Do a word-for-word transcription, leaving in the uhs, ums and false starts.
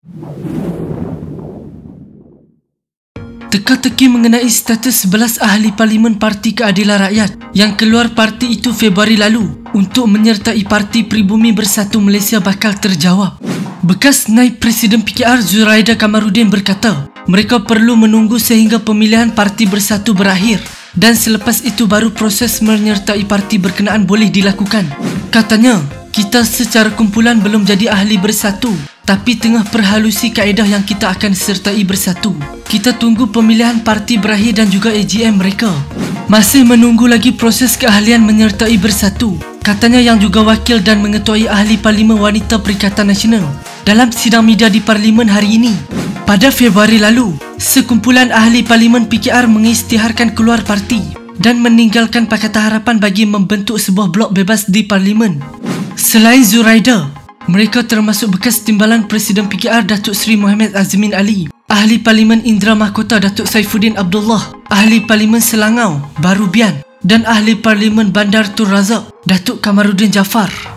Teka-teki mengenai status sebelas ahli Parlimen Parti Keadilan Rakyat yang keluar parti itu Februari lalu untuk menyertai Parti Pribumi Bersatu Malaysia bakal terjawab. Bekas Naib Presiden P K R Zuraida Kamaruddin berkata, mereka perlu menunggu sehingga pemilihan Parti Bersatu berakhir dan selepas itu baru proses menyertai parti berkenaan boleh dilakukan. Katanya, kita secara kumpulan belum jadi ahli bersatu, tapi tengah perhalusi kaedah yang kita akan sertai bersatu. Kita tunggu pemilihan parti berakhir dan juga A G M mereka. Masih menunggu lagi proses keahlian menyertai bersatu, katanya yang juga wakil dan mengetuai ahli Parlimen Wanita Perikatan Nasional dalam sidang media di Parlimen hari ini. Pada Februari lalu, sekumpulan ahli Parlimen P K R mengisytiharkan keluar parti dan meninggalkan Pakatan Harapan bagi membentuk sebuah blok bebas di Parlimen. Selain Zuraida, mereka termasuk bekas Timbalan Presiden P K R Datuk Seri Mohamed Azmin Ali, Ahli Parlimen Indra Mahkota Datuk Saifuddin Abdullah, Ahli Parlimen Selangau Baru Bian dan Ahli Parlimen Bandar Tun Razak Datuk Kamaruddin Jaafar.